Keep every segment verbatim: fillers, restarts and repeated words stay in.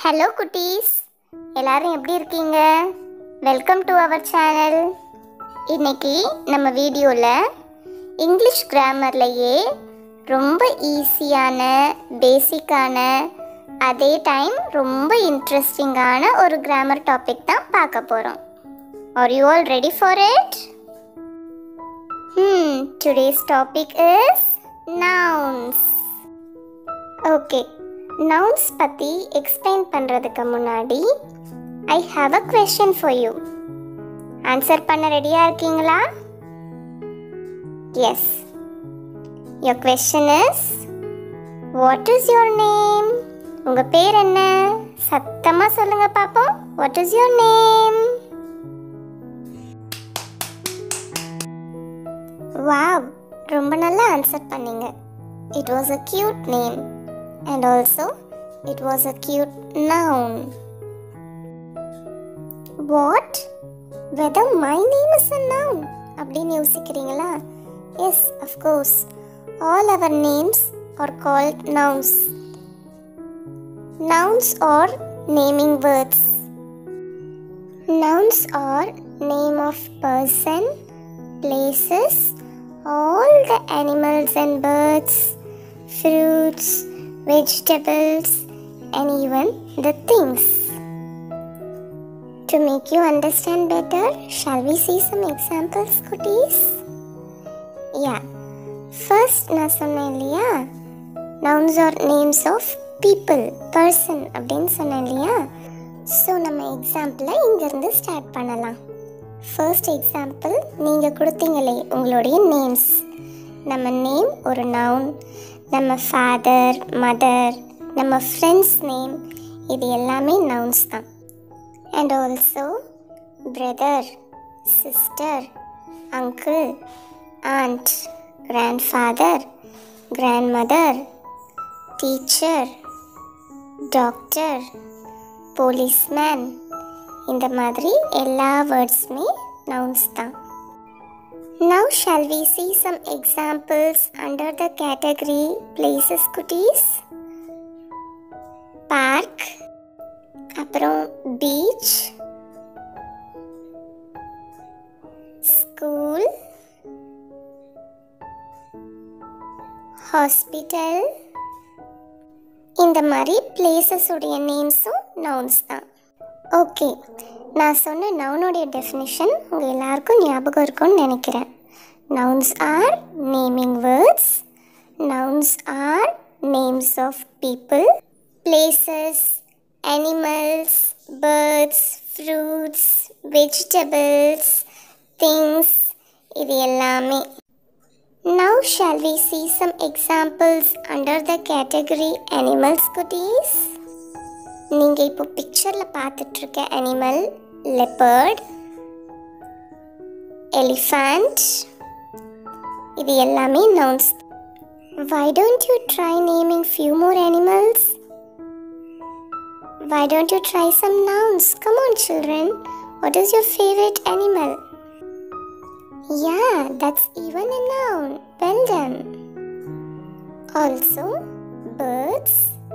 Hello குட்டீஸ், எல்லாரும் எப்படி இருக்கீங்க? Welcome to our channel. இன்னைக்கு நம்ம வீடியோவில் இங்கிலீஷ் கிராமர்லையே ரொம்ப ஈஸியான, பேசிக்கான, அதே டைம் ரொம்ப இன்ட்ரெஸ்டிங்கான ஒரு கிராமர் டாபிக் தான் பார்க்க போகிறோம். Are you all ready for it? Hmm, today's topic is nouns. Okay. Nouns பற்றி எக்ஸ்பிளைன் பண்ணுறதுக்கு முன்னாடி I have a question for you. Answer பண்ண ரெடியாக இருக்கீங்களா? Yes. Your question is, what is your name? உங்கள் பேர் என்ன? சத்தமாக சொல்லுங்க பாப்போம். What is your name? Wow, ரொம்ப நல்லா ஆன்சர் பண்ணீங்க. It was a cute name. And also, it was a cute noun. What? Whether my name is a noun? அப்படின்னு யோசிக்கிறீங்களா? Yes, of course. All our names are called nouns. Nouns are naming words. Nouns are name of person, places, all the animals and birds, fruits, vegetables, and even the things. To make you understand better, shall we see some examples, cuties? Yeah. First, na சொன்னேன் இல்லையா, nouns are names of people, person அப்படின்னு சொன்னேன் இல்லையா. So நம்ம எக்ஸாம்பிளை இங்கேருந்து start பண்ணலாம். First example நீங்கள் கொடுத்தீங்களே உங்களுடைய நேம்ஸ். நம்ம நேம் ஒரு நவுன். நம்ம ஃபாதர், மதர், நம்ம ஃப்ரெண்ட்ஸ் நேம், இது எல்லாமே நவுன்ஸ் தான். And also brother, sister, uncle, aunt, grandfather, grandmother, teacher, doctor, policeman, இந்த மாதிரி எல்லா வேர்ட்ஸுமே நவுன்ஸ் தான். Now shall we see some examples under the category places, cuties? Park, அப்புறம் beach, school, hospital, இந்த மாதிரி places உடைய நேம்ஸும் nouns தான். ஓகே, நான் சொன்ன நவுனுடைய டெஃபினிஷன் உங்கள் எல்லாருக்கும் ஞாபகம் இருக்கும்னு நினைக்கிறேன். Nouns are naming words. Nouns are names of people, places, animals, birds, fruits, vegetables, things, இது எல்லாமே. Now shall we see some examples under the category animals, cuties? நீங்கள் இப்போ பிக்சரில் பார்த்துட்ருக்க அனிமல் லெப்பர்ட், எலிஃபண்ட், இது எல்லாமே nouns. Why don't you try naming few more animals? Why don't you try some nouns? Come on children, what is your favorite animal? Yeah, that's even a noun. Well done. Also, birds,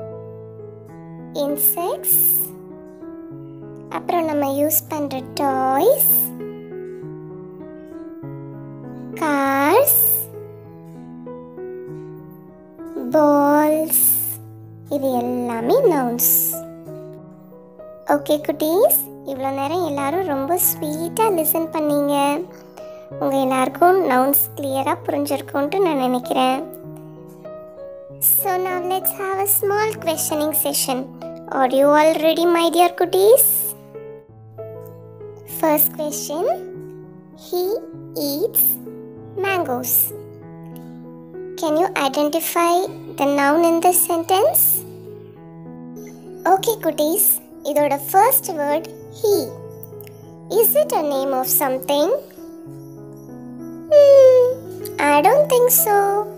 insects, அப்புறம் நம்ம use பண்ணுற toys, cars, balls, இது எல்லாமே nouns. Okay குட்டீஸ், இவ்வளோ நேரம் எல்லாரும் ரொம்ப ஸ்வீட்டாக லிசன் பண்ணீங்க. உங்கள் எல்லாருக்கும் நவுன்ஸ் கிளியராக புரிஞ்சிருக்கும்ன்ட்டு நான் நினைக்கிறேன். So now let's have a small questioning session. Are you all ready, my dear cuties? First question. He eats mangoes. Can you identify the noun in this sentence? Okay, cuties. இதோட first word he. Is it a name of something? Hmm, I don't think so.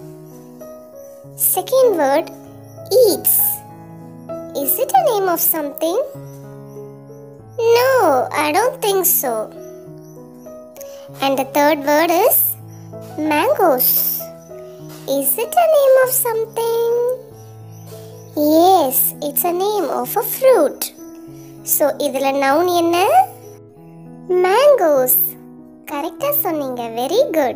Second word eats. Is it a name of something? No, I don't think so. And the third word is mangoes. Is it a name of something? Yes, it's a name of a fruit. So இதுல noun என்ன? Mangoes. கரெக்டா சொன்னீங்க. Very good.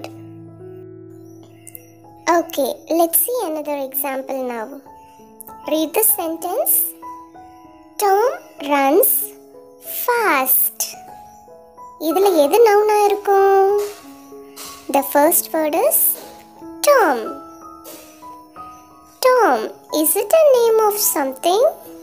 Okay, let's see another example now. Read the sentence. Tom runs fast. இதுல எது noun ஆ இருக்கும்? The first word is Tom. Tom, is it a name of something?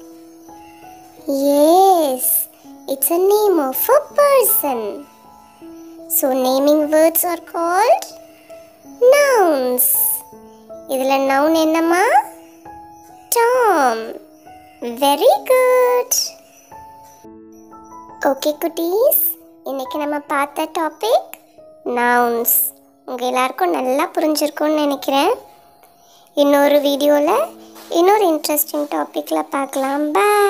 Yes, it's a name of a person. So naming words are called nouns. இதுல noun என்னமா? Tom. Very good. Okay குட்டீஸ், இன்னைக்கு நம்ம பார்த்த topic nouns. உங்க எல்லாருக்கும் நல்லா புரிஞ்சிருக்கும்னு நினைக்கிறேன். இன்னொரு வீடியோவில் இன்னொரு இன்ட்ரெஸ்டிங் டாப்பிக்கில் பார்க்கலாம். பை.